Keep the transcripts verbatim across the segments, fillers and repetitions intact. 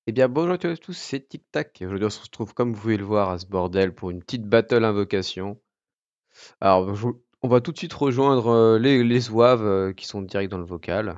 Eh bien, bonjour à tous, c'est Tic Tac. Aujourd'hui, on se retrouve, comme vous pouvez le voir, à ce bordel pour une petite battle invocation. Alors, je- on va tout de suite rejoindre euh, les, les zouaves euh, qui sont direct dans le vocal.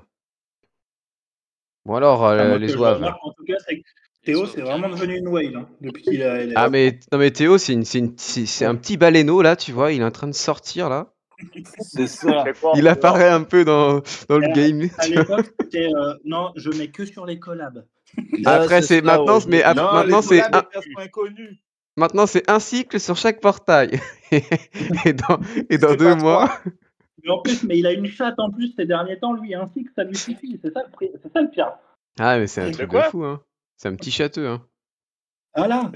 Bon, alors, Enfin, euh, moi, les ce que je zouaves. remarque, en tout cas, c'est que Théo, c'est vraiment devenu une whale hein, depuis qu'il a. il est Ah, là. mais, non, mais Théo, c'est une, c'est une- c'est- c'est un petit baleineau là, tu vois, il est en train de sortir là. C'est ça. Il apparaît un peu dans, dans le À, game. à tu vois. l'époque, c'était euh, non, je mets que sur les collabs. Après, c'est maintenant, mais ap- Non, maintenant, les c'est collabs, un, les personnes inconnues. maintenant, c'est un cycle sur chaque portail. Et dans, et dans C'est deux pas mois. trois. Mais en plus, mais il a une chatte en plus ces derniers temps, lui, ainsi que ça lui suffit. C'est ça, le pri- c'est ça le pire. Ah, mais c'est un De truc de quoi fou, hein. C'est un petit château, hein. Ah là,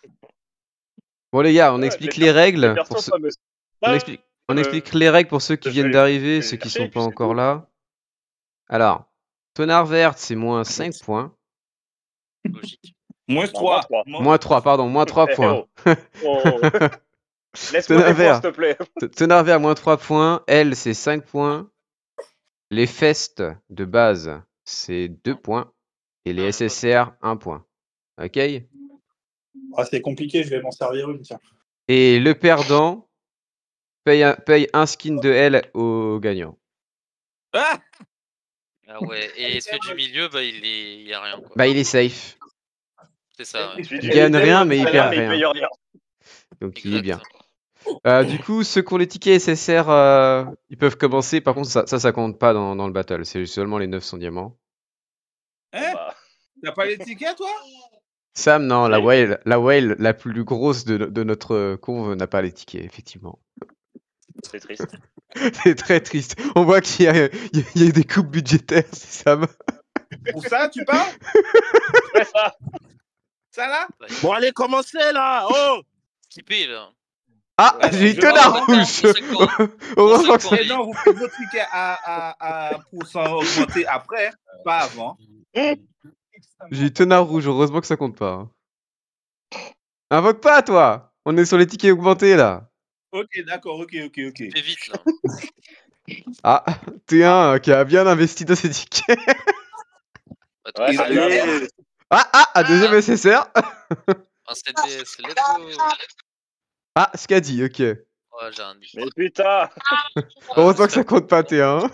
Bon les gars, on Ouais, explique les les per- les règles pour persos ceux... fameuses. on Ah, explique on euh, explique les règles pour ceux qui je vais viennent les- d'arriver, je vais ceux les qui chercher, sont et pas puis c'est encore tout. là. Alors, tonard verte, c'est moins cinq points. Logique. Moins Moins trois. trois. Moins trois, pardon, moins trois Eh points. oh. Oh. Laisse-moi Tonard tes points, vert, s'il te plaît. T- tonard vert, moins trois points. Elle, c'est cinq points. Les festes de base, c'est deux points. Et les S S R, un point. Ok? ah, c'est compliqué, je vais m'en servir une, tiens. Et le perdant paye un, paye un skin de L au gagnant. Ah, Ah ouais, et celui du milieu, bah il est, il y a rien quoi. Bah il est safe. C'est ça. Ouais. Celui Il du gagne milieu, rien, il mais il paye perd mais il rien. paye rien. Donc il est bien. Exact. Euh, du coup, ceux qui ont les tickets S S R, euh, ils peuvent commencer. Par contre, ça, ça, ça compte pas dans, dans le battle. C'est seulement les neuf cents diamants. hein? Bah, T'as pas les tickets, toi? Sam, non, la Oui. whale, la whale la plus grosse de, de notre conve n'a pas les tickets, effectivement. c'est triste. C'est très triste. On voit qu'il y a, il y a- il y a des coupes budgétaires, c'est Sam. Pour ça, tu parles? Ouais, ça. Ça, là? Bon, allez, commencez là. Oh, Skipper là. Ah, Ouais, j'ai je une tonne vais à voir. rouge. On sait quoi. Heureusement que On sait c'est... Et non, vous faites vos tickets à, à, à pourcent augmenté après, pas avant. J'ai une tonne à rouge. Heureusement que ça compte pas. hein. Invoque pas, toi. On est sur les tickets augmentés, là. Ok, d'accord, ok, ok, ok. Fais vite là. Ah, T un euh, qui a bien investi dans ses tickets. Bah, toi, Ouais, c'est- c'est bien. allez. Ah, ah, un deuxième S S R. Ah, c'est des- c'est let's go. Ah, ce qu'a dit, ok. Ouais, j'ai un Mais putain. Heureusement que ça compte pas T un. hein.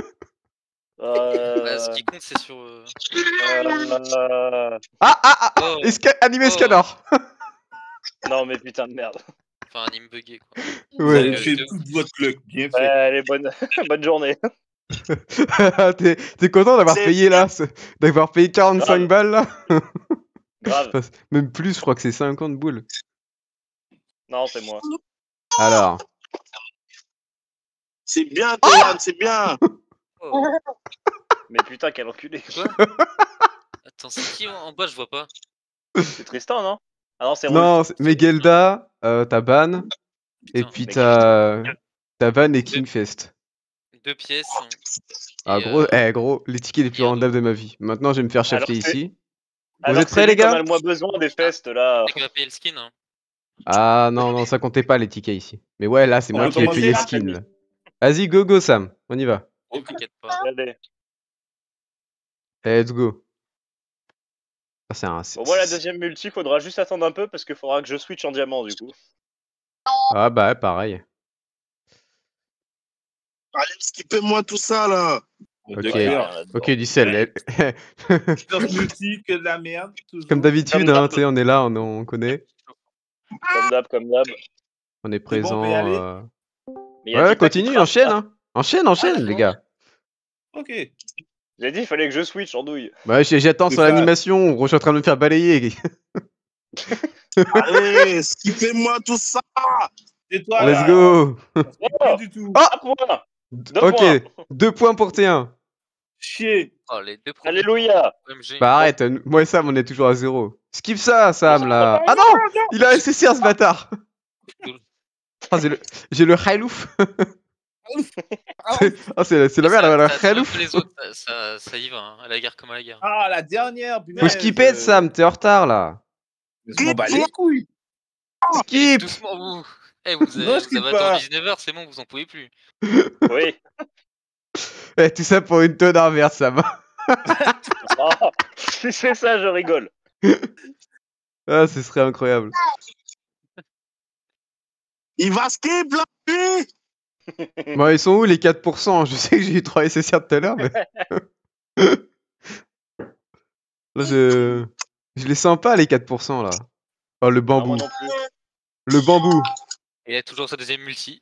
Euh... Bah, ce qui compte, c'est sur. euh, euh, Ah, ah, ah, Oh, esca- animé Oh. Scanor. Non, mais putain de merde. enfin, anime buggé quoi. Vous Ouais. avez Euh, fait de- toute votre luck, bien fait. Ouais, allez, bonne... bonne journée. T'es t'es content d'avoir C'est payé là, ce- d'avoir payé quarante-cinq Grave. balles là. Grave. Enfin, même plus, je crois que c'est cinquante boules. Non, c'est moi. Alors, C'est bien, Théoane, c'est bien. Oh. Mais putain, quel enculé. Quoi Attends, c'est qui en en bas? Je vois pas. C'est Tristan, non? Ah non, c'est Rouge. non, c'est Megelda, euh, t'as Ban, et Putain, puis mais- t'as t'as Van et Kingfest. deux pièces. Ah Et, gros, euh, eh gros, les tickets les plus et un rendables de ma vie. Maintenant, je vais me faire Alors, shafter c'est- ici. Alors êtes que prêts, c'est les lui qu'on gars a le moins besoin des festes, là. C'est qui va payer le skin hein. Ah non, non, ça comptait pas les tickets ici. Mais ouais, là, c'est On moi va qui vais commencer, payer là skin. là. Vas-y, go, go, Sam, on y va. Oh, t'inquiète pas. Regardez. Let's go. Ah, c'est un... c'est- Bon, moi, la deuxième multi, faudra juste attendre un peu parce qu'il faudra que je switch en diamant, du coup. Ah bah, ouais, pareil. Allez, skippez-moi tout ça là. Ok. D'accord. Rien là-dedans. Ok, du sel. Dans ce multi, que de la merde, toujours. Comme d'habitude, Comme hein, d'hab. tu sais, on est là, on, on connaît. Comme d'hab, comme d'hab. On est C'est bon, on présent. peut y aller euh, Mais y a Ouais, Tic Tac qui continue, trappe. enchaîne, hein. Enchaîne, enchaîne, les d'accord. gars. Ok. J'ai dit, il fallait que je switch en douille. Bah, j'ai- j'attends C'est sur ça. l'animation. Je suis en train de me faire balayer. Allez, skippez-moi tout ça. Et toi, Let's là, go. Pas du tout. Ah Un point. Deux Ok, points. deux points pour T un. Chier. Oh, les deux premiers. Alléluia. O M G. Bah arrête, euh, moi et Sam, on est toujours à zéro. Skip ça, Sam, là. Ah non, il a S S R, ce bâtard. Ah, j'ai le, j'ai le Khalouf. Ah, c'est c'est la merde, Ça- le ça- Khalouf. Les autres, ça, ça, ça y va, hein, à la guerre comme à la guerre. Ah, la dernière. Faut punaise. skipper, Sam, t'es en retard, là. Je m'en bats les couilles. Eh, Skip. doucement, vous. Eh, vous avez, Non, je vous skip avez pas. attendu dix-neuf heures, c'est bon, vous en pouvez plus. Oui. Eh, tout ça pour une tonne verte, Sam. Ah, si c'est ça, je rigole. Ah, ce serait incroyable. Il va skip là, lui. Bon, ils sont où les quatre pour cent? Je sais que j'ai eu trois S S R tout à l'heure, mais. Là, je. Je les sens pas, les quatre pour cent là. Oh, le Non, bambou. moi non plus. Le bambou. Il a toujours sa deuxième multi.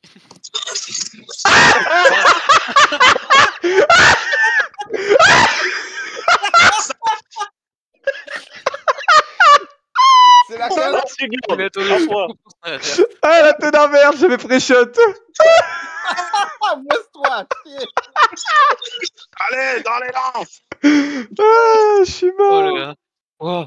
C'est laquelle? Ah, c'est Il good. a attendu Un point. Ah, la tête verte, j'avais pré-shot. Ah, baisse-toi. Allez, dans les lances. Ah, je suis Oh mort. le gars. Oh.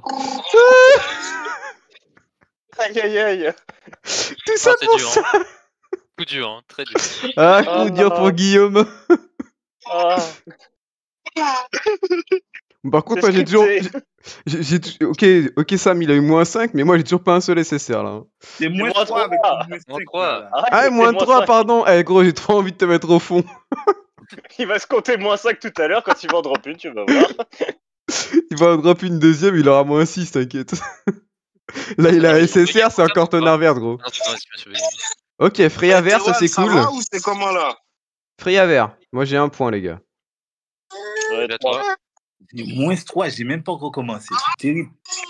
Aïe aïe aïe. Tout ça Ah, c'est pour dur, ça. Coup dur, hein. Très dur. Ah, coup Ah. dur pour Guillaume. Ah, Par contre, c'est moi, j'ai toujours. scripté. j'ai- j'ai tou- Ok, ok, Sam, il a eu moins cinq, mais moi, j'ai toujours pas un seul S S R là. hein. C'est moins moins trois avec trois. ton moins Moins cinq, trois. là, là. Arrête, Ah, c'est moins trois, cinq. pardon. Eh, gros, j'ai trop envie de te mettre au fond. Il va se compter moins cinq tout à l'heure quand il va en drop une, tu vas voir. Il va en drop une deuxième, il aura moins six, t'inquiète. Là, il a Ah, mais S S R, c'est il encore faut tonnerre vert, gros. Non, c'est pas vrai, monsieur Béguin. Ok, Freya Eh, vert, ça Théoane, c'est ça cool. va ou c'est comment là? Freya vert. Moi, j'ai un point, les gars. Ouais, Et à trois. toi. J'ai moins trois, j'ai même pas recommencé. C'est terrible.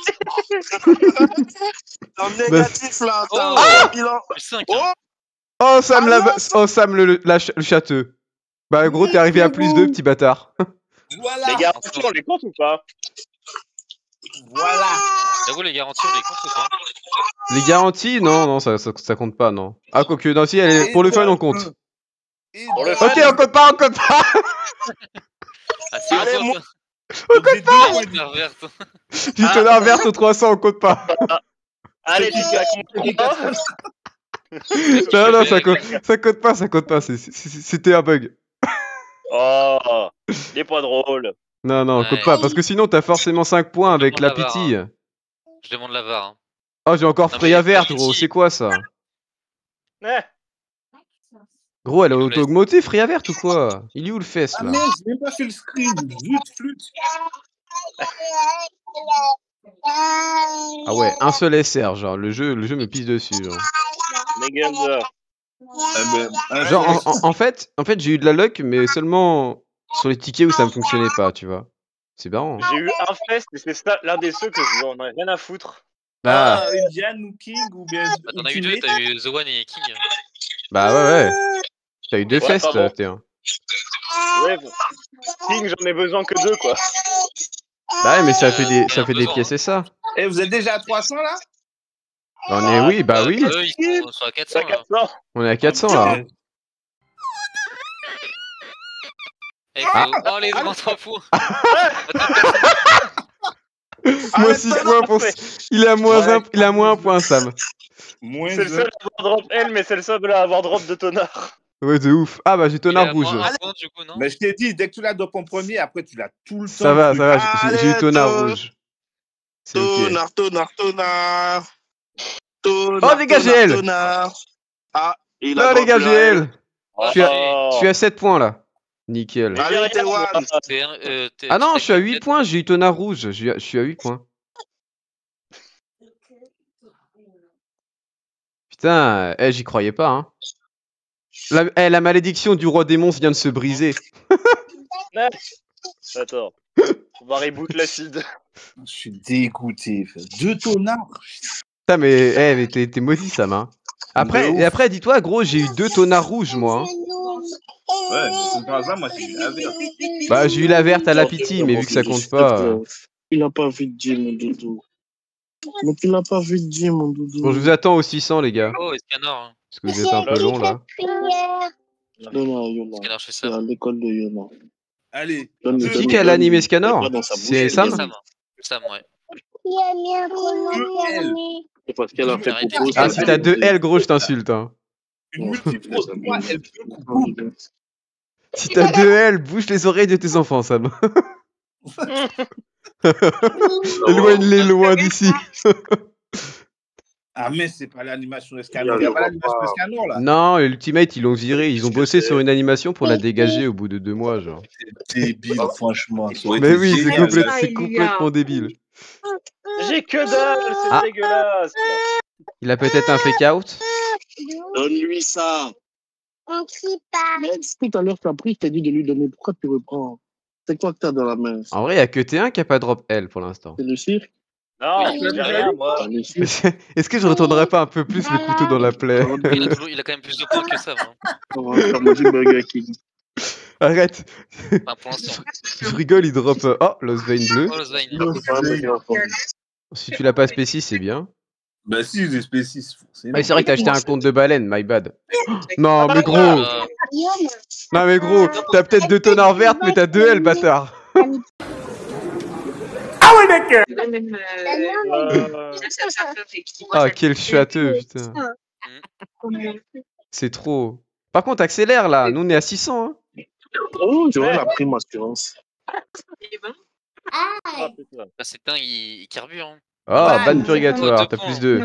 En négatif là, t'as Oh. un bilan. Plus cinq. Oh, Hein. Oh, Sam, Ah la... non, oh, Sam le, la ch- le châteux. Bah, gros, t'es arrivé à plus deux, petit bâtard. Voilà. Les garanties, on les compte ou pas? Voilà. J'avoue, les garanties, on les compte ou pas? Les garanties, non, non, ça, ça, ça compte pas, non. Ah, quoique, non, si, elle est- pour le fun, on compte. Et Pour le donc, fun. Ok, on compte pas, on compte pas. Ah si, Allez, on moi- compte. donc j'ai deux points de Tonnerre verte. J'ai tonnerre verte au trois cents, on compte pas. Allez, tu claques mon combat. Non, non, ça compte, ça compte pas, ça compte pas. c'est- c'est- c'est- C'était un bug. Oh, il est pas drôle. Non, non, on Ouais. compte pas, parce que sinon, t'as forcément cinq points avec demande la la V A R, pitié. Je demande la V A R. Hein. Oh, j'ai encore Non, Freya mais- verte, gros, c'est quoi ça? Eh, Gros, elle a Il nous laisse. auto-augmenté Freya verte ou quoi? Il est où le fesse Ah là? mais j'ai même pas fait le screen. Zut, flûte. Ah ouais, un seul S R, genre, le jeu, le jeu me pisse dessus. Genre, Megan, Eh ben, un Genre, seul- en, en- en fait, en fait j'ai eu de la luck, mais seulement sur les tickets où ça ne fonctionnait pas, tu vois. C'est marrant. hein. j'ai eu un fest et c'est ça l'un des ceux que je n'en ai rien à foutre. Ah, Ah, une Diane ou King ou bien. Bah, t'en as eu deux, Ultimate. t'as eu The One et King. bah ouais, ouais. T'as eu deux Ouais, fests, pardon. T un. Ouais, bon. King, j'en ai besoin que deux, quoi. Bah ouais, mais ça fait des, Euh, ça fait des besoin, pièces et ça. Eh, vous êtes déjà à trois cents là? On est, oui, bah oui. Eux, ils sont, sont à quatre C'est cents à là. quatre cents. On est à quatre cents là. Eh, faut... Oh, les vingt-trois points. Moins six points pour. Il est à moins un, il est à moins un point, Sam. Moins C'est le seul à avoir drop elle, mais c'est le seul à avoir drop de tonard. Ouais, de ouf. Ah bah j'ai Il est tonnerre à rouge. moins un point, du coup, non? Mais je t'ai dit, dès que tu l'as dans ton premier, après tu l'as tout le temps. Ça va, tu- ça va, j'ai- j'ai eu Allez, tonnerre to- rouge. C'est ok. Tonard, tonard, tonard. Tonard, Oh, dégagez tonard, elle. tonard. Ah, il a Non, les gars, drop j'ai le elle. Oh, Je suis à- Oh. Je suis à sept points là. Nickel. Mais Allez, derrière, Théoane. moi, T'es un- euh, t'es- Ah non, t'es je suis à huit quatre- points, j'ai eu tonnerre rouge. Je suis à- je suis à huit points. Putain, eh, j'y croyais pas, hein. La, eh, la malédiction du roi des monstres vient de se briser. Attends. On va reboot l'acide. Je suis dégoûté. frère. Deux tonards. Putain, mais, eh, mais t'es t'es maudit, Sam, hein. Après, De ouf. et après dis-toi, gros, j'ai eu deux tonards rouges, moi. hein. Ouais, mais c'est par hasard, moi j'ai eu la verte. Bah, j'ai eu la verte à la pitié, mais vu que ça compte pas. euh, Il a pas vu de Dieu, mon doudou. Mais tu l'as pas vu de Dieu, mon doudou. Bon, je vous attends au six cents, les gars. Oh, Escanor. Hein. Parce que vous êtes un peu long, là. Donne à Yona. Escanor, je fais C'est ça. à l'école de Yona. Allez. Donne- deux- Qui donne- qui a donne- l'animé donne Scanor? pas dans sa bouche, C'est elle Sam donne. Sam. Sam, ouais. C'est parce qu'elle a fait Arrêtez. propos. Ah, ça si fait t'as deux de- L, gros, je t'insulte, hein. Une multifraude. Moi, elle peut couper. Si t'as deux L, bouge les oreilles de tes enfants, Sam. Éloigne-les loin d'ici. Ah, mais c'est pas l'animation Escanor. Il y a pas l'animation Escanor là. Non, l'Ultimate, ils l'ont viré. Ils ont bossé sur une animation pour la dégager au bout de deux mois, genre. C'est débile, franchement. Ça aurait Mais été oui, c'est génial. complète- c'est complètement débile. J'ai que dalle, c'est Ah. dégueulasse. Il a peut-être un fake out. Donne-lui ça. On crie pas. Mais tout à l'heure, t'as pris, je t'ai dit de lui donner. Pourquoi tu reprends? C'est quoi que t'as dans la main? En vrai, il y a que T un qui a pas drop L pour l'instant. C'est le cirque? Non, Oui, j'ai oui, rien, oui. moi. Ah, le cirque. Est-ce que je retournerais pas un peu plus le couteau dans la plaie? Il a, toujours- il a quand même plus de points que ça. Hein. On va faire manger Burger King. Arrête. Enfin, pour l'instant. Je rigole, il drop. euh, Oh, Lost Vein bleu. Oh, Losvein. Non, c'est pas un mec enfant. Si tu l'as pas spécis, c'est bien. Bah si, j'ai spécis. Ah, c'est vrai que t'as acheté un compte de baleine, my bad. Non, mais gros. Euh, Non, mais gros, t'as peut-être deux tonards vertes, mais t'as deux L, bâtard. Même, euh, Euh, ça, ça, ça fait qu'il- Ah, quel châteux, putain. C'est trop. Par contre, accélère là. Nous, on est à six cents. Hein. Oh, j'aurais la prime assurance. Et ben, ah, putain. bah, c'est un, il, il carbure. Hein. Ah, Ouais, ban mais purgatoire, c'est t'as bon, plus deux.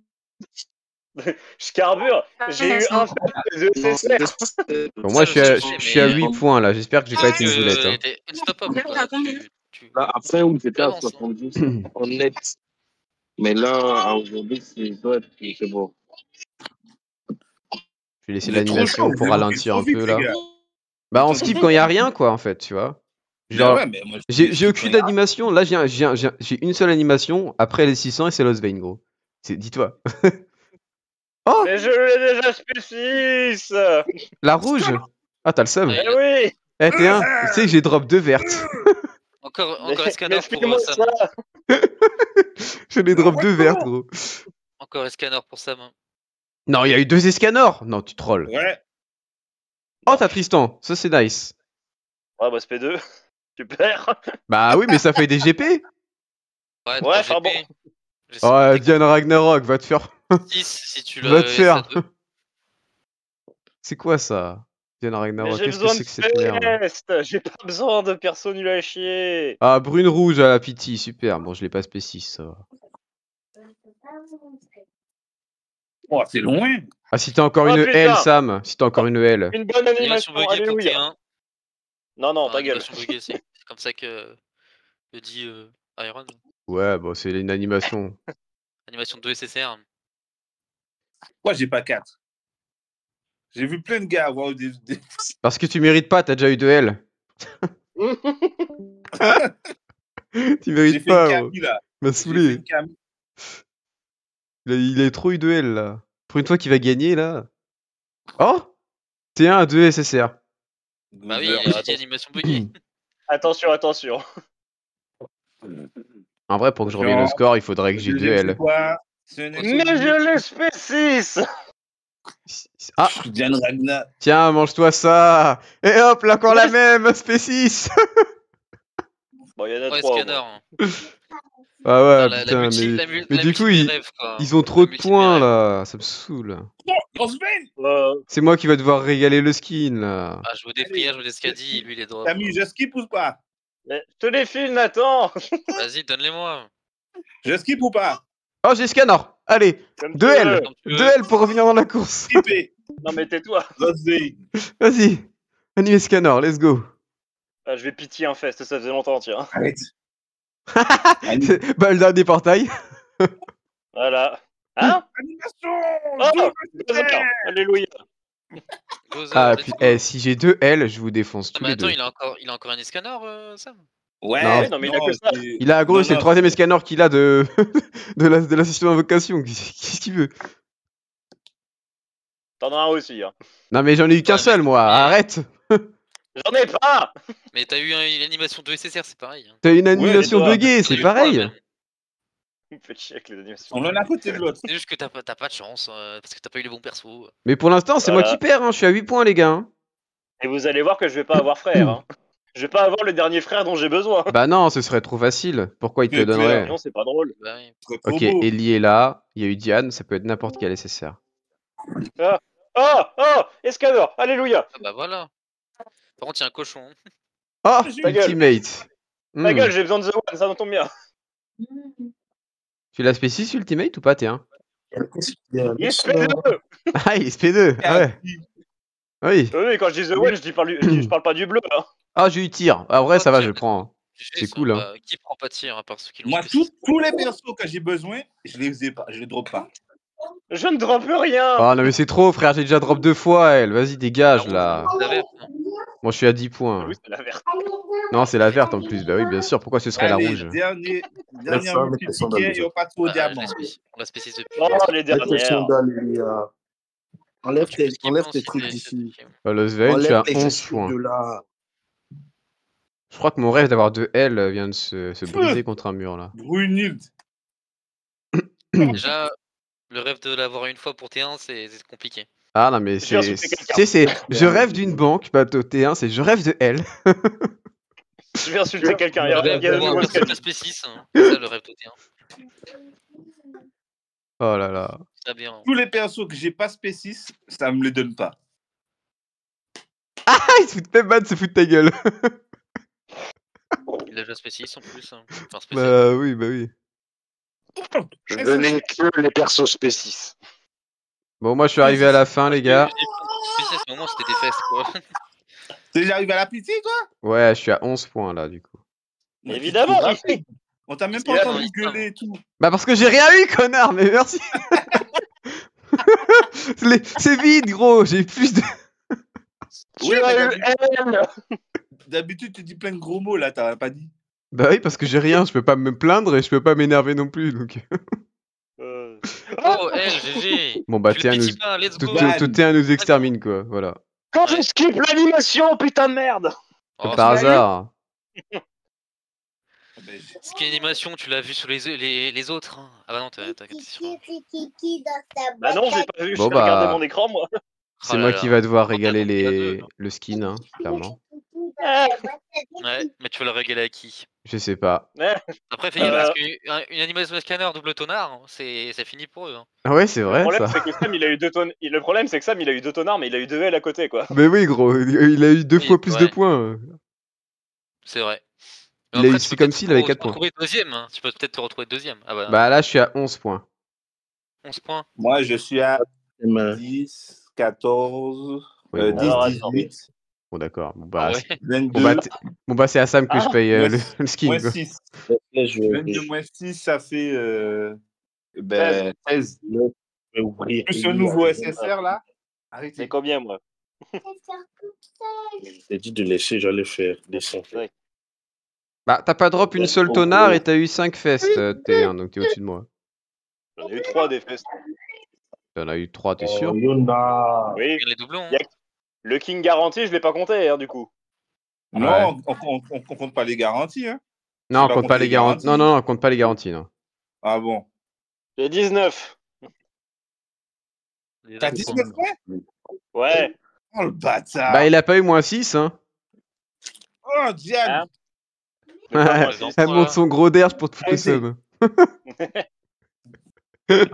Je carbure. J'ai eu un fait de E C C R. Bon, moi, je suis, à, Ça, je suis à mais- huit points là. J'espère que j'ai pas été une Euh, boulette. il Hein. était unstoppable. Quoi. Tu, tu... Là, après, où j'étais à Avance, hein. soixante-dix, en net. Mais là, à aujourd'hui, c'est ouais, c'est bon. Je vais laisser Vous êtes trop l'animation chaud, pour vous ralentir un évoluez trop peu vite, là. les gars. Bah, on skip quand il y a rien, quoi, en fait, tu vois. Mais Genre, ouais, mais moi, je- j'ai je- j'ai aucune je- animation. Là, j'ai un- j'ai un- j'ai un- j'ai une seule animation. Après les six cents et c'est Lost Vein, gros. C'est- Dis-toi. Oh, Mais je l'ai déjà spécis. la rouge. Ah, t'as le seum. Ouais. Eh oui. Eh, t'es un. Tu sais que j'ai drop deux vertes. Encore, Mais, encore mais Escanor pour fais-moi euh, Sam. ça. Je les drop deux vertes, gros. Encore Escanor pour Sam. Hein. Non, il y a eu deux escanors. Non, tu trolls. Ouais. Oh, t'as Tristan. Ça, c'est nice. Ouais, bah, c'est P deux. Super. Bah oui, mais ça fait des G P. Ouais, Ouais, trois enfin G P. bon. J'ai Oh, sauté Diane Ragnarok, va te faire. six si tu le Va te faire. S A deux. C'est quoi ça? Diane Mais Ragnarok, j'ai qu'est-ce que besoin c'est de que cette merde? fest. J'ai pas besoin de perso nul à chier. Ah, brune rouge à la pitié, super. Bon, je l'ai pas spécis, ça va. Oh, c'est loin. Ah, si t'as encore Oh, une putain. L, Sam. Si t'as encore une L. Une bonne Animation animation. buggée pour T Alléluia. un. Non, non, Enfin, ta gueule. animation buggée, c'est c'est comme ça que le dit euh, Iron. Ouais, bon, c'est une animation. Animation deux S S R. Moi, j'ai pas quatre. J'ai vu plein de gars avoir des. des- Parce que tu mérites pas, t'as déjà eu deux L. Tu J'ai mérites fait pas, une gros. Camille là. M'a J'ai fait saoulé. une Camille. Il a, il a trop eu deux L, là. Pour une fois qu'il va gagner, là. Oh T un à deux S S R. Bah oui, Gozer. j'ai dit animation buggée. Attention, attention. En vrai, pour que je revienne au score, il faudrait que j'ai Le deux deuxième, c'est L. quoi? C'est un Mais je l'ai spécis. Ah, Diane Ragnar. tiens, mange-toi ça. Et hop, là encore la même, spécis. Bon, il y en a Ouais, trois. Scanner. moi. hein. Ah ouais, Dans la, la putain, multi, mais, la mul- mais la du coup, multi ils, rêve, quoi. ils ont La trop de multi points, rêve. là. Ça me saoule. Osben. Euh, C'est moi qui va devoir régaler le skin, là. Ah, je vois des prières, je vois des scadis, lui, il est drôle. Camille, je skip ou pas? mais je te les file, Nathan. Vas-y, donne-les-moi. Je skip ou pas? Oh, j'ai Scanor. Allez, Comme tu deux veux. L. Comme tu veux. deux L pour revenir dans la course. Skippé. Non, mais tais-toi. Osben. Vas-y. Animé Scanor, let's go. Ah, je vais pitié un fest, ça faisait longtemps, tiens. Arrête. Bah, le dernier portail. Voilà. Hein? Animation. Oh, Double Gozer. T. Alléluia. Gozer, Ah, let's puis, go. eh, si j'ai deux L, je vous défonce Non, tous mais les attends, deux. il a encore, il a encore un escanor, euh, Sam. Ouais, Non. Non, mais il a que ça. c'est- Il a, gros, Non, c'est le non, troisième Scanor qu'il a de, de la, de la session d'invocation. Qu'est-ce qu'il veut? T'en as un aussi, hein. Non, mais j'en ai eu qu'un Ouais, seul, mais- moi. mais- Arrête. J'en ai pas. Mais t'as eu un- une animation deux S S R, c'est pareil. Hein. T'as une animation toi, buggée, T'en as c'est eu trois, pareil. même. Il me fait chier avec les animations. On en a à côté de l'autre. C'est juste que t'as pas, t'as pas de chance, euh, parce que t'as pas eu les bons persos. Mais pour l'instant, c'est moi Voilà. qui perds. Hein. Je suis à huit points, les gars. hein. Et vous allez voir que je vais pas avoir frère. Hein. Je vais pas avoir le dernier frère dont j'ai besoin. Bah non, ce serait trop facile. Pourquoi il te le Mais donnerait? Sinon, c'est pas drôle. Bah oui. C'est trop Ok, beau. Ellie est là. Il y a eu Diane. Ça peut être n'importe quel S S R. Oh, oh, Escanor, alléluia. Ah bah voilà. Par contre, il y a un cochon. hein. Oh, Ta gueule. Ultimate. Ta Hmm. gueule, j'ai besoin de The One, ça tombe bien. Tu l'as spécis Ultimate ou pas, T un? Yes, P deux. Ah, il est S P deux. Ah ouais. Oui. Oui, quand je dis The One, je, dis pas, lu- je, dis- je parle pas du bleu. Hein. Ah, j'ai eu tir. Ah, en vrai, ça va, je le prends. C'est cool, hein. Bah, qui prend pas de tir à part ceux qui l'ont Moi, spécifié. tous, tous les persos que j'ai besoin, je les faisais pas, je les drop pas. Je ne droppe rien. Oh non mais c'est trop frère, j'ai déjà drop deux fois elle, vas-y dégage là. La verte, hein. Moi je suis à dix Ah points. oui, c'est la verte. Non c'est la verte en plus, bah oui bien sûr, pourquoi ce serait la Allez, rouge? dernier, dernier ça, mais elles sont dans le multipliqué, il n'y a pas trop Ah, je diamant. la spécifie- on la spécifie depuis. Oh, longtemps. les Mets tes dernières. sandales, Elia. Enlève Tu peux tes, skipper, enlève hein, tes si trucs c'est- d'ici. c'est- Bah, Lost Vein, je suis Enlève à tes onze chaussures points. de là. Je crois que mon rêve d'avoir deux L vient de se, se Feu. briser contre un mur là. Brunilde. Déjà, le rêve de l'avoir une fois pour T un, c'est c'est compliqué. Ah non mais Je viens c'est... insulter Tu quelqu'un. sais c'est... Je rêve d'une banque, bah au T un c'est je rêve de L. Je vais insulter quelqu'un. Il y a, Le il rêve y a de d'avoir un nouveaux perso sketchs. classe P six, hein. C'est ça le rêve de T un. Oh là là. Ça bien. Tous les persos que j'ai pas spé six, ça me les donne pas. Ah il se fout même pas de se foutre de ta gueule. Il a déjà spé six en plus. hein. Enfin, spécial. Bah oui bah oui. Je n'ai que les persos spécis. Bon moi je suis arrivé à la fin les gars. Spé six, mais au moins c'était des fesses quoi. T'es déjà arrivé à la petite, toi? Ouais je suis à onze points là du coup. Évidemment. On t'a même Il pas a- entendu il a- gueuler et tout. Bah parce que j'ai rien eu connard, mais merci. Les- C'est vide gros, j'ai plus de... Ouais, Tu mais as eu d'habitude- L. D'habitude, tu dis plein de gros mots, là, t'as pas dit. Bah oui parce que j'ai rien, je peux pas me plaindre et je peux pas m'énerver non plus donc... Euh, Oh, L, G G. Bon bah Tu le tiens, nous... pétis pas, let's tout, go. tout, tout T un nous extermine quoi, voilà. Quand je skip l'animation, putain de merde. Comme Oh, par sérieux hasard. Mais Ce qui est animation, tu l'as vu sur les, les, les autres. hein. Ah bah non, t'as t'as capté sur. Bah non, j'ai pas vu. Bon, Je vais regarder bah. mon écran, moi. C'est Oh là moi là. qui va devoir Oh, régaler t'as- t'as les... deux, hein. le skin, hein, clairement. Ouais, mais tu vas le régaler à qui? Je sais pas. Après, fais gaffe, Euh. parce qu'une animation scanner double tonard, hein, c'est c'est fini pour eux. hein. Ah ouais c'est Le vrai problème, ça. c'est que Sam, il a eu deux tonnes. Le problème, c'est que Sam, il a eu deux tonards, mais il a eu deux L à côté, quoi. Mais oui gros, il a eu deux Oui, fois plus de ouais. points. C'est vrai. Mais Il a après, eu- tu c'est peux comme peut-être s'il avait te quatre points. retrouver deuxième. hein. Tu peux peut-être te retrouver deuxième. Ah bah, Bah là je suis à onze points. onze points. moi, je suis à Et ma- dix, quatorze, Oui, euh, bon, dix, Alors, attends. dix-huit, Bon d'accord. Bon Ah bah, ouais. c'est- vingt-deux, bon, bah, t- bon bah c'est à Sam que je Ah, paye euh, moins le, six, le skin moins quoi. six. Là, je vais vingt-deux moins six, ça fait euh, ben, seize. je vais ouvrir. Plus le nouveau S S R, là. C'est Arrêtez. combien, moi? J'ai dit de laisser, j'allais faire descendre. Ouais. Bah t'as pas drop une seule tonard et t'as eu cinq festes euh, T un, donc t'es au-dessus de moi. J'en ai eu trois des fesses. T'en as eu trois, t'es sûr? Oh, Yona. Oui. Les doublons. hein. Y a- Le King Garanti, je l'ai pas compté, hein, du coup. Non, Ouais. on, on, on, on compte pas les garanties, hein. Non, on pas compte compter pas les les garanties. garanties. Non, non, non, on compte pas les garanties, non. Ah bon. J'ai dix-neuf. Les T'as doublons. dix-neuf points? Ouais. Oh, le bâtard. Bah, il a pas eu moins six, hein. Oh, Diane. Hein Mais pas moi, les c'est- enfants, Elle monte là. son gros derge pour te foutre le Arrêtez. seum.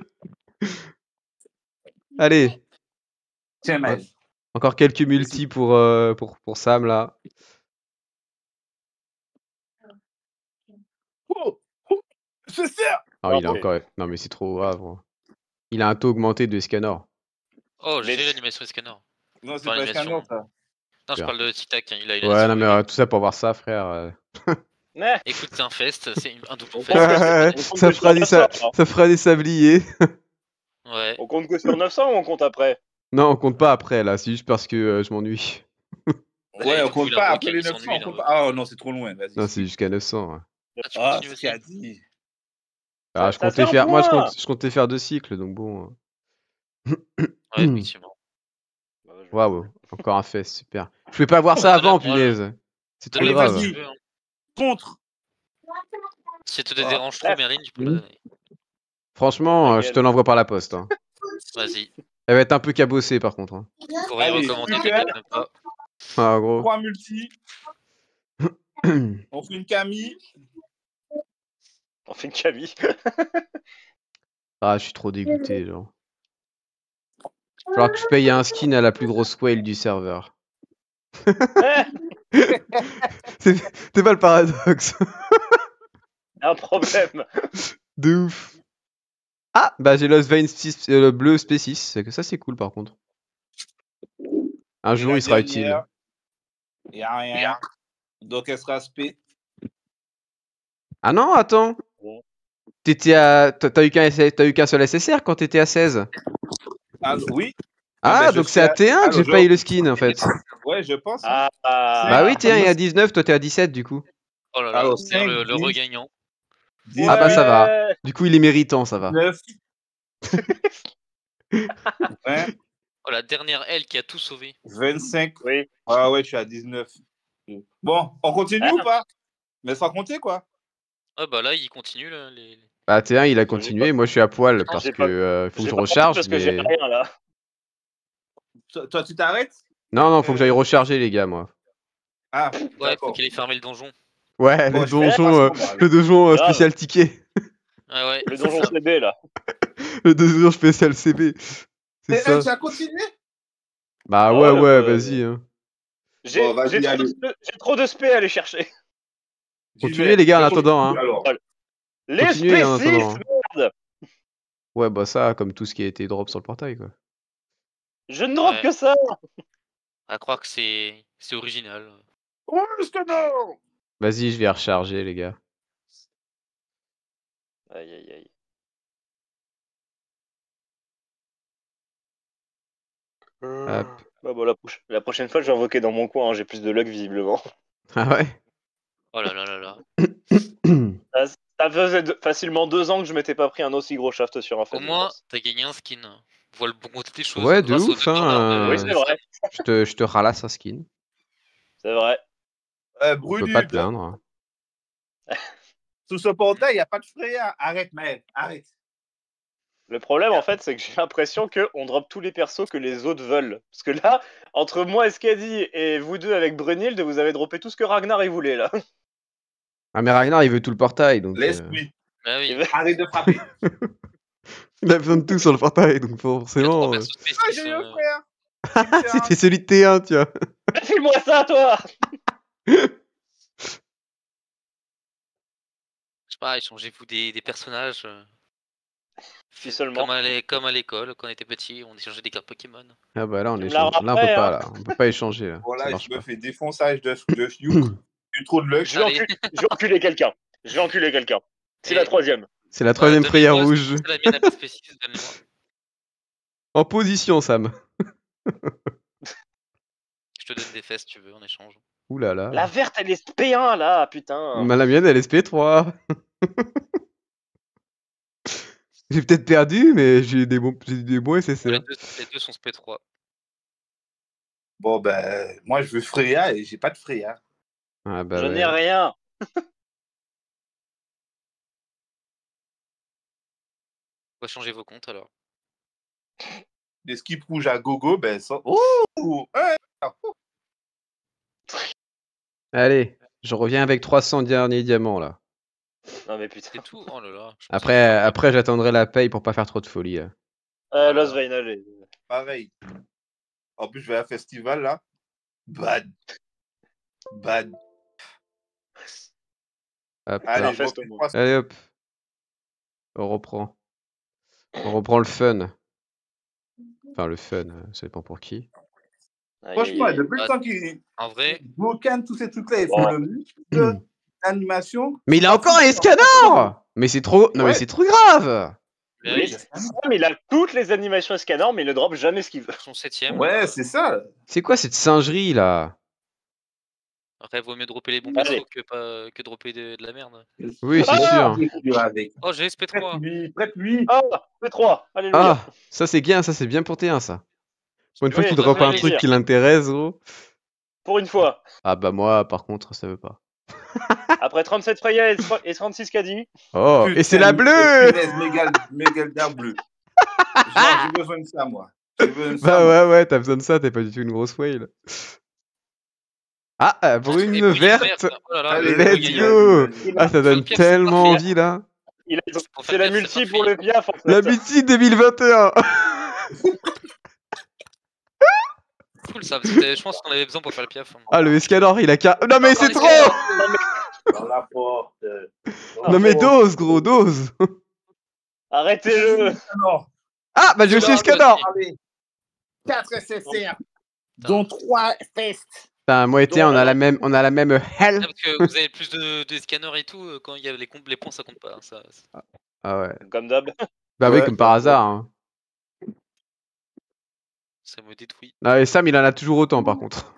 Allez, Tiens, Maël. encore quelques multis pour, euh, pour, pour Sam, là. Oh, oh, je sers. Ah, il a Ok. encore... Non, mais c'est trop grave. gros. Il a un taux augmenté de Scanor. Oh, Mais- j'ai l'animation scanner. Non, c'est Enfin, pas l'animation. Scanner, ça. Non, je Super. parle de Tic Tac. hein, Il a, il a Ouais, des non, mais souris. euh, tout ça pour voir ça, frère. euh. Ouais. Écoute, c'est un fest. C'est un doublon On fest. pense que c'est- Ouais, on compte ça que fera sur des neuf sa- cents, hein. ça fera des sabliers. Ouais. On compte que sur neuf cents ou on compte après? Non, on compte pas après, là. C'est juste parce que euh, je m'ennuie. Ouais, du on coup, compte il a pas bloqué, après les il neuf cents. s'ennuie, on là, compte ouais. pas- Ah non, c'est trop loin, vas-y. Non, c'est jusqu'à neuf cents. ouais. Ah, tu Ah, continues ce aussi. qu'il a dit. Ah, Ça- je ça comptais fait un faire... Moi, je, point. compte... je comptais faire deux cycles, donc bon. euh. Ouais, effectivement. Bah, je- Waouh, encore un fest, super. Je pouvais pas voir ça avant, Moi, punaise. C'est trop Allez, grave. vas-y. tu veux, hein. Contre. Si ça te Ah. dérange trop, Merlin, tu peux me la donner. Franchement, euh, je te l'envoie par la poste. hein. Vas-y. Elle va être un peu cabossée, par contre. hein. Faut rien Allez, recommander, super. t'inquiète même pas. Ah, gros. Trois multi. On fait une Camille. On fait une Camille. Ah, je suis trop dégoûté, genre. Il va falloir que je paye un skin à la plus grosse whale du serveur. C'est c'est pas le paradoxe. Un problème. De ouf. Ah, bah j'ai Lost Vein six, euh, le bleu Spécis. C'est que ça, c'est cool, par contre. Un jour, La il sera dernière, utile. Il n'y a rien. Donc, elle sera spé. Ah non, attends. Bon. T'étais à... T'as t'as eu qu'un S- t'as eu qu'un seul S S R quand t'étais à seize. Ah, oui. Ah, ben, je donc suis c'est à à- T un que j'ai Alors, pas je- eu le skin en fait. Ouais, je pense. hein. Ah, Bah oui, ah. T un est à dix-neuf, toi t'es à dix-sept du coup. Oh là là, Alors, c'est cinq, le, le dix. regagnant. dix, Ah bah ça va. Ouais. Du coup il est méritant, ça va. neuf, vingt, Oh, la dernière L qui a tout sauvé. vingt-cinq. Oui. Ah ouais, je suis à dix-neuf. Bon, on continue Ah. ou pas? Mais sans compter, quoi. Ah bah là, il continue là, les... les- Bah T un il a J'ai continué, pas- moi je suis à poil parce j'ai que pas- euh, faut que J'ai je pas compris recharge. parce que j'ai Mais... rien là. Toi, toi, tu t'arrêtes? Non, non, faut que j'aille Euh, recharger les gars, moi. Ah, Ouais, faut d'accord. qu'il ait fermé le donjon. Ouais, Bon, le je fais la donjon, euh, façon, moi, le donjon euh, Grave. spécial ticket. Ah ouais, Le c'est donjon ça. C B là. Le donjon spécial C B. C'est Et ça. tu as continué? Bah Ah ouais, ouais, ouais, euh, vas-y. Hein. J'ai Bon, vas-y, j'ai trop, allez. de- j'ai trop de spé à aller chercher. J'y Continuez vais. les gars en Je attendant. continue, Hein. alors. Les Continuez en spé attendant. six, Hein. merde. Ouais, bah ça, comme tout ce qui a été drop sur le portail, quoi. Je ne drop Ouais. que ça. À croire que c'est c'est original. Oh, est-ce que non? Vas-y, je vais recharger, les gars. Aïe aïe aïe. Hop. Bah, bon, la, proche- la prochaine fois, je vais invoquer dans mon coin, hein, j'ai plus de luck visiblement. Ah ouais. Oh là là là là. Ça, ça faisait de- facilement deux ans que je m'étais pas pris un aussi gros shaft sur un fait. Au moins, t'as gagné un skin. Vois le bon côté des choses. Ouais, de grâce aux ouf, deux corners de- hein. Oui, euh, c'est vrai. Je te, je te ralasse un skin. C'est vrai. Euh, Je peux Brunu, pas te plaindre. sous ce portail, il n'y a pas de Freya. Arrête, Maël, arrête. Le problème, en fait, c'est que j'ai l'impression qu'on drop tous les persos que les autres veulent. Parce que là, entre moi et Skadi et vous deux avec Brunhild, vous avez droppé tout ce que Ragnar il voulait là. Ah, mais Ragnar, il veut tout le portail, donc. euh, Laisse-lui. Bah oui. Il veut- Arrête de frapper. Il a besoin de tout sur le portail, donc Il y a trois forcément. euh, persos Ah, spécifiques, j'ai eu un euh, frère. C'était celui de T un, tu vois. File-moi ça, toi. Je sais pas, échangez-vous des, des personnages. euh, Si seulement. Comme à l'é- comme à l'école, quand on était petit, on échangeait des cartes Pokémon. Ah bah là, on Tu me échange. la Là, on peut rappelles, pas, hein. là. On peut pas échanger, là. Bon, Ça là, marche je me pas. fais défonçage de, de Youk. J'ai trop de luck. Je vais, Allez. enculer, je vais enculer quelqu'un. Je vais enculer quelqu'un. C'est Et- la troisième. C'est la Bah, troisième Freya donnez-moi, rouge. C'est la mienne la plus spécifique, donnez-moi. En position, Sam. Je te donne des fesses, tu veux, en échange. Ouh là là. La verte, elle est P un là, putain. Bah, la mienne, elle est S P trois. J'ai peut-être perdu, mais j'ai eu des bons, j'ai eu des bons Les S S R. deux, les deux sont P trois. Bon, ben, moi, je veux Freya et j'ai pas de Freya. Ah bah je ouais. n'ai rien. On va changer vos comptes alors. Des skips rouges à gogo, ben, ça. Ouh! Ouais. Allez, je reviens avec trois cents derniers diamants, là. Non mais putain. C'est tout. Oh là là. je pensais Après, que- après j'attendrai la paye pour pas faire trop de folie. là. Euh, Los Vainal. Pareil. En plus, je vais à un festival, là. Bad. Bad. Hop, Allez, là. je refais trois cents. Allez hop. On reprend. On reprend le fun. Enfin, le fun, euh, ça dépend pour qui. Franchement, depuis le Ah, temps qu'il En vrai, boucan tous ces trucs-là, il Bon. fait le mix de l'animation. Mais il a encore un Escanor. Mais c'est trop... Non mais Ouais. c'est trop grave. mais Oui, oui, c'est ça, mais il a toutes les animations Escanor, mais il ne drop jamais ce qu'il veut. son septième. Ouais, c'est ça. C'est quoi cette singerie, là? Après, vaut mieux dropper les bons Allez. persos que, pas, que dropper de, de la merde. Oui, c'est Ah sûr. Avec. Oh, j'ai S P trois. Prête-lui, prête-lui. Ah, P trois. Alléluia. Ah, ça c'est bien, ça c'est bien pour T un, ça. Pour une fois Oui, qu'il ça drop fait un plaisir. truc qui l'intéresse, gros. Pour une fois. Ah bah moi, par contre, ça veut pas. Après trente-sept Freya et tro- et trente-six Caddy. Oh, et c'est la Putain, bleue. punaise, méga, méga le bleu. Genre, j'ai besoin de ça, moi. J'ai besoin de ça. Bah moi. ouais, ouais, t'as besoin de ça, t'es pas du tout une grosse whale. Ah, euh, pour Et une pour une verte. Oh là là, Allez, le Let's gagnant. go. vas-y, Ah, ça Faut donne le piaf, c'est tellement parfait. envie, là. Il a- Pour faire C'est le la piaf, c'est multi parfait. pour le piaf en fait. La multi deux mille vingt et un. Cool ça, parce que je pense qu'on avait besoin pour faire le piaf. hein. Ah, le Escanor, il a qu'à... Non mais c'est les trop. gars. Dans la porte. Non mais dose, gros, dose. Arrêtez-le. Non. Ah, bah j'ai aussi Non, Escanor. Allez. quatre S S R, dont trois Fest. Putain, moi et Théa, on a la même, on a la même hell. Ah, parce que vous avez plus de, de scanners et tout, euh, quand il y a les, comptes- les points, ça compte pas. hein, Ça, ça- Ah ouais. Comme d'hab. Bah oui, Ouais, comme par ouais. hasard. Hein. ça me détruit. Non, et Sam, il en a toujours autant, par contre.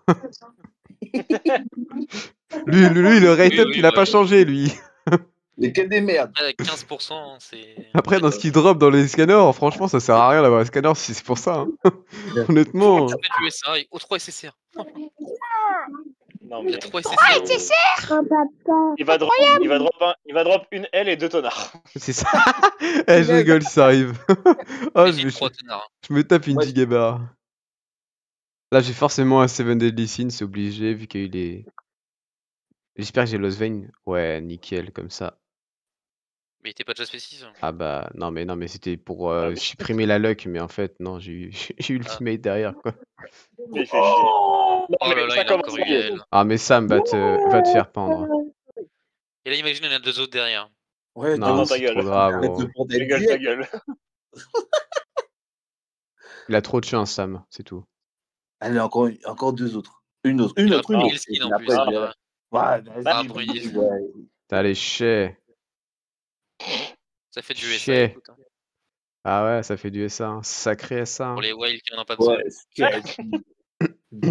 lui, lui, lui, le rate Oui, up, oui, il a bah pas oui. changé, lui. Mais que des merdes. Après, quinze pour cent, hein, c'est. Après, dans ce qu'il drop dans les scanners, franchement, ça sert à rien d'avoir un scanner si c'est pour ça. Hein. Honnêtement. Tu fais du S A, O trois S S R. Non Il y mais. a trois S S R. Il va drop, il va drop, un- il va drop une L et deux tonards. C'est ça. Eh, je rigole si ça arrive. oh, je, J'ai vais- trois tonards. je me tape une Ouais. gigabar. Là, j'ai forcément un Seven Deadly Sins, c'est obligé, vu qu'il est. J'espère que j'ai Lost Vein. Ouais, nickel, comme ça. Mais il était pas déjà spécifique. ça. Ah bah, non, mais non, mais c'était pour euh, Ah oui. supprimer la luck, mais en fait, non, j'ai eu, j'ai eu Ultimate derrière, quoi. Mais il fait chier. Non, Oh mais là là, ça il a commence encore à eu y elle. Ah, mais Sam va te, va te faire pendre. Et là, imagine, il y en a deux autres derrière. Ouais, Non, dans ta c'est gueule. trop grave. Arrête gros. de prendre des Ta gueule, ta billets. gueule. Il a trop de chance, Sam, c'est tout. Allez, encore, encore deux autres. Une autre, une Il a autre, une pris autre. le skin Et en après, plus. je ah, verrai. Ouais, vas-y. Ah, Bruni. Ouais. T'as les chais. Ça fait du S A, Chais. écoute. hein. Ah ouais, ça fait du S A, hein. Sacré S A. Pour hein. les wilds qui n'en ont pas besoin. Ouais, sketch. Ah,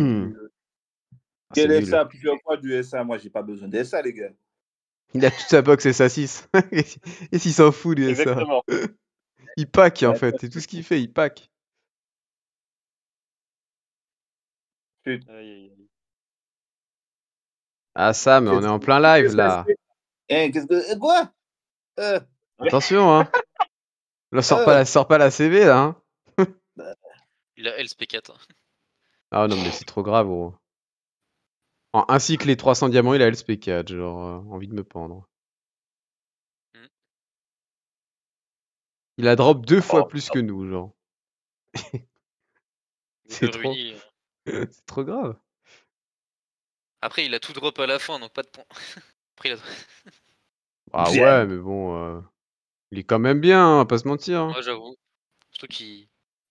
c'est Quel nul. S A? Puis faire quoi du S A? Moi, j'ai pas besoin de S A, les gars. Il a toute sa box S A six. Et s'il s'en fout du S A. Exactement. Il pack, en fait. C'est tout ce qu'il fait, il pack. Aïe, aïe, aïe. Ah, Sam, on est en plein live, là. Hein, qu'est-ce que. Quoi? Euh, Attention, hein. Là, sors Euh. pas la, sors pas la C V, là. Hein. Il a L S P quatre. Ah non, mais c'est trop grave, gros. En un cycle, les trois cents diamants, il a L S P quatre. Genre, euh, envie de me pendre. Hmm. Il a drop deux fois Oh, plus que nous, genre. C'est Le trop. Bruni, euh. C'est trop grave. Après, il a tout drop à la fin, donc pas de points. Après, il a... Ah Bien. ouais, mais bon. euh, Il est quand même bien, hein, on va pas se mentir. hein. Moi, j'avoue. Surtout qu'il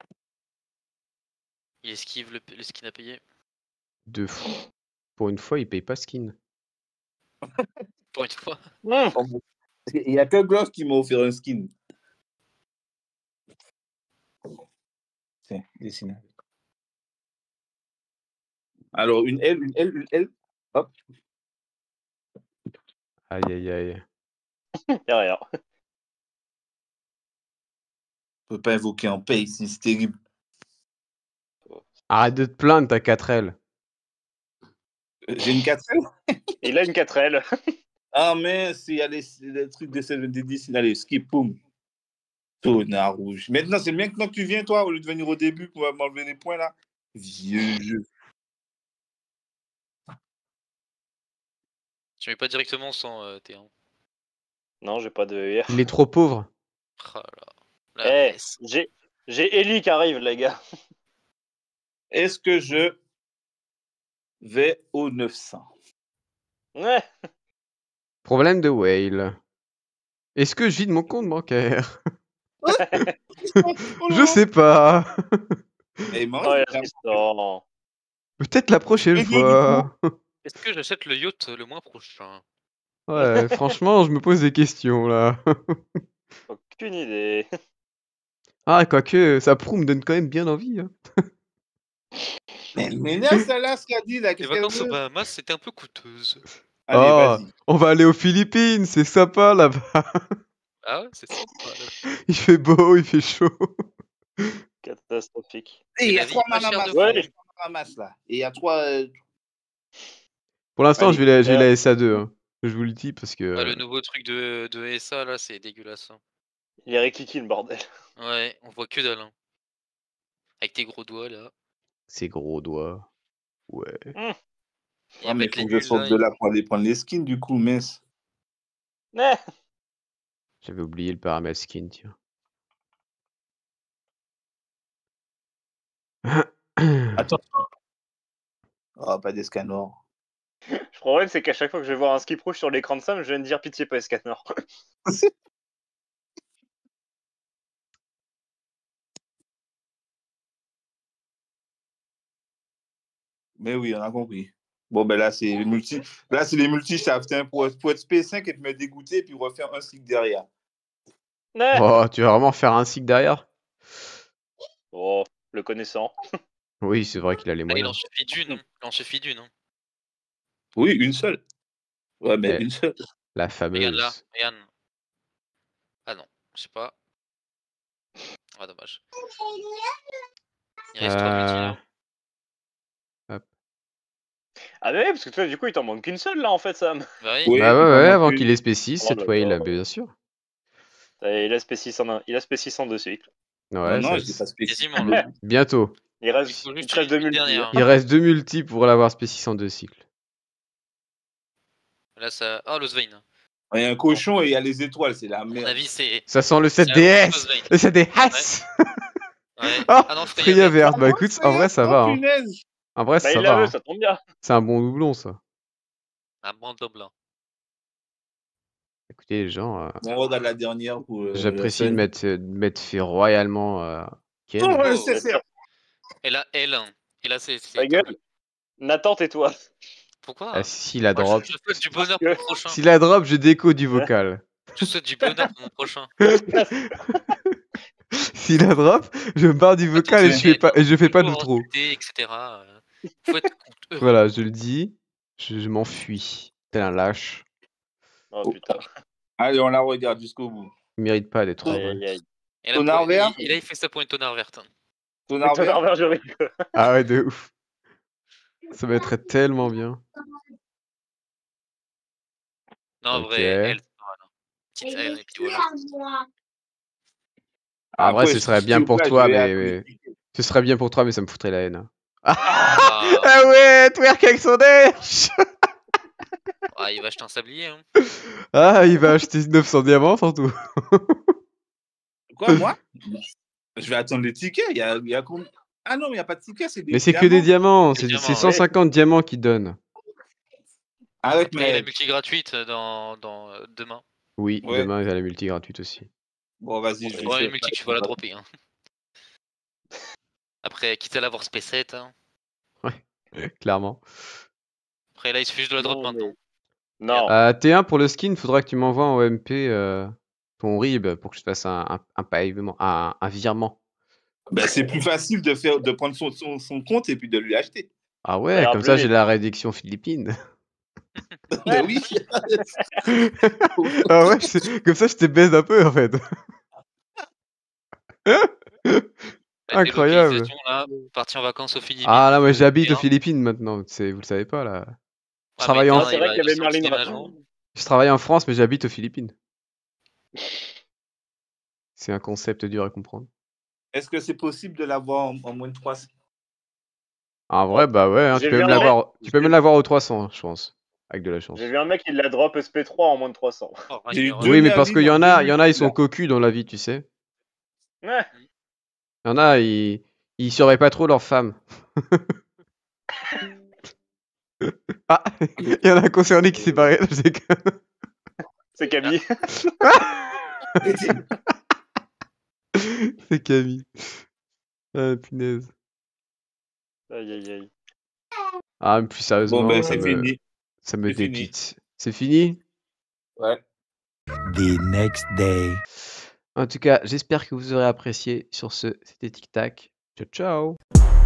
il esquive le, le skin à payer. Deux fois. Pour une fois, il paye pas skin. Pour une fois. Mmh. Il y a que Gloss qui m'a offert un skin. Tiens, dessine. Alors, une L, une L, une L. Hop. Aïe, aïe, aïe. Derrière. Je peux pas invoquer en paye, c'est c'est terrible. Arrête de te plaindre, t'as quatre L. Euh, J'ai une quatre L. Il a une quatre L. Ah mince, il y a les, les trucs de sept des dix. Allez, skip, boum. Tonard rouge. Maintenant, c'est bien que maintenant que tu viens, toi, au lieu de venir au début pour m'enlever les points, là. Vieux jeu. Tu mets pas directement sans euh, T un. Non, j'ai pas de E R. Il est trop pauvre. Oh là. La Eh, S. j'ai j'ai Ellie qui arrive, les gars. Est-ce que je vais au neuf cents? Ouais. Problème de whale. Est-ce que je vide mon compte bancaire? Je sais pas. Eh, moi, Oh, je- il reste en- Peut-être la prochaine Et du fois. Est-ce que j'achète le yacht le mois prochain? Ouais, franchement, je me pose des questions là. Aucune idée. Ah, quoique, ça prouve me donne quand même bien envie. hein. Mais, mais là, celle-là, ce qu'elle dit, là, Les qu'est-ce qu'elle vacances aux veut? Bahamas, c'était un peu coûteuse. Allez, Oh, vas-y. on va aller aux Philippines, c'est sympa là-bas. Ah ouais, c'est sympa. là. Il fait beau, il fait chaud. Catastrophique. Et il y la a vie trois pas chère manamas, de là, fou. il y a trois manamas, là. Et il y a trois... euh, Pour l'instant, Allez, je vais la, je vais euh, la S A deux. hein. Je vous le dis parce que. Ah, le nouveau truc de, de S A là, c'est dégueulasse. hein. Il est rékiki le bordel. Ouais, on voit que dalle. hein. Avec tes gros doigts là. Ses gros doigts. Ouais. Et Ah, mais mettre il les faut que je bulles sorte là. de il- là pour aller prendre les skins, du coup, mince. Eh, J'avais oublié le paramètre skin, tiens. Attends. Oh, pas d'escanor. Le problème, c'est qu'à chaque fois que je vais voir un skip rouge sur l'écran de Sam, je viens de dire pitié, pas Escanor. Mais oui, on a compris. Bon, ben là, c'est les multi. Là, c'est les multi-shafts, hein, pour, pour être P cinq et te me dégoûter et puis refaire un cycle derrière. Ouais. Oh, tu vas vraiment faire un cycle derrière? Oh, le connaissant. Oui, c'est vrai qu'il a les Ah, il en moyens. suffit d'une, hein. Il en suffit d'une. Hein. Oui, une seule. Ouais, mais Eh, une seule. La Regarde là, fameuse. regarde. Ah non, je sais pas. Ah, dommage. Il reste trois multis Euh... là. Hop. Ah, mais oui, parce que toi, du coup, il t'en manque qu'une seule, là, en fait, Sam. Bah oui. Oui, Bah il ouais, t'en ouais, manque avant une. qu'il ait spécis, Oh, cette fois il a, d'accord. bien sûr. Et il a spé six en un- il a spé six en deux cycles. Non, Ouais, non, ça, je l'ai pas spécifié. Quasiment là. bientôt. Il Il reste, faut il juste te reste deux une multis. dernière. Il reste deux multis pour l'avoir spécis en deux cycles. Là ça. Oh, l'Osvein. Il y a un cochon et il y a les étoiles, c'est la À mon merde. avis, c'est. Ça sent le c'est sept D S. Osvein. Le sept D S. Ouais. Oh, Ah non, Freya Freya verte. verte. Ah Bah bon, écoute, en vrai ça oh, va. Hein. punaise. En vrai Bah, ça il la va. veut, Hein. ça tombe bien. C'est un bon doublon ça. Un bon double. Écoutez les gens, euh, On regarde la dernière pour euh, la j'apprécie de scène. m'être euh, de m'être fait royalement euh, Ken. Oh, le Oh. C C R. Et là, elle. Et là, c'est. Ta c'est gueule. comme- Nathan, tais-toi. Pourquoi? Ah, si la Moi, drop. je, je souhaite du bonheur Parce pour que- le prochain. Si la drop, je déco du vocal. Je souhaite du bonheur pour mon prochain. Si la drop, je me barre du vocal et je fais pas et je fais pas d'outro. et cetera. euh, Faut être heureux. Voilà, je le dis, je, je m'enfuis. Tel un lâche. Oh putain. Allez, on la regarde jusqu'au bout. Il mérite pas d'être Aïe, heureux. aïe, aïe. Et là, Tonard pour- vert. il, il a fait ça pour une tonard verte. hein. Tonard Tonard vert. vert, je rigole. Ah ouais, de ouf. Ça va être tellement bien. Non, en Ok. vrai, elle, c'est pas mal. hein. Petite elle, et puis voilà. En vrai, Après, ce je- serait je- bien je- pour là, je toi, vais mais, appeler. mais- ce serait bien pour toi, mais ça me foutrait la haine. Ah, Ah, ah ouais, twerk avec son derche. ah, il va acheter un sablier. Hein. Ah, il va acheter neuf cents diamants surtout. Quoi, moi? Je vais attendre les tickets. Il y a, il y a combien? Ah non, mais il n'y a pas de tickets, c'est des Mais c'est que des diamants, c'est Des c'est diamants, cent cinquante diamants qu'il donne. Arrête, Après, il y a la mais. multi gratuite dans, dans euh, demain. Oui, Ouais. demain il y a la multi gratuite aussi. Bon, vas-y, je vais Ouais, faire une multi que tu vas la dropper. Hein. Après, quitte à l'avoir spécette. Hein. Clairement. Après, là, il suffit de la drop Non, maintenant. mais- Non. Euh, T un pour le skin, faudra que tu m'envoies en O M P euh, ton R I B pour que je te fasse un, un, un paiement, un, un virement. Ben, c'est plus facile de, faire, de prendre son, son, son compte et puis de lui acheter. Ah ouais, ira comme plus ça vite. j'ai la réduction philippine. Ben oui. Ah ouais, c'est- comme ça je te baise un peu en fait. La Incroyable. délocalisation, là, partir en vacances aux Philippines. Ah là, moi euh, j'habite aux bien. Philippines maintenant, c'est- vous le savez pas là. Je Ah, travaille, mais en... Ah, Terrain, c'est il vrai va- qu'il y il va avait sur le Merlin. déménagement. je travaille en France, mais j'habite aux Philippines. C'est un concept dur à comprendre. Est-ce que c'est possible de l'avoir en, en moins de trois cents? En vrai, bah ouais, hein, J'ai tu peux vu même un l'avoir, tu peux J'ai- même l'avoir aux trois cents, je pense, avec de la chance. J'ai vu un mec, il la drop S P trois en moins de trois cents. Oh, J'ai eu Ragnarok. deux Oui, mais parce Merlin qu'il y en en a, deux il y en a, ils sont multis, cocus dans la vie, tu sais. Ouais. Il y en a, ils, ils sauraient pas trop leur femme. Ah, il y en a un concerné qui s'est barré. Je sais que... C'est Camille. C'est Camille. Ah, punaise. Aïe, aïe, aïe. Ah, mais plus sérieusement, Bon, ben, ça, c'est me... fini. ça me C'est fini. dépite. C'est fini? Ouais. The next day. En tout cas, j'espère que vous aurez apprécié. Sur ce, c'était Tic Tac. Ciao, ciao.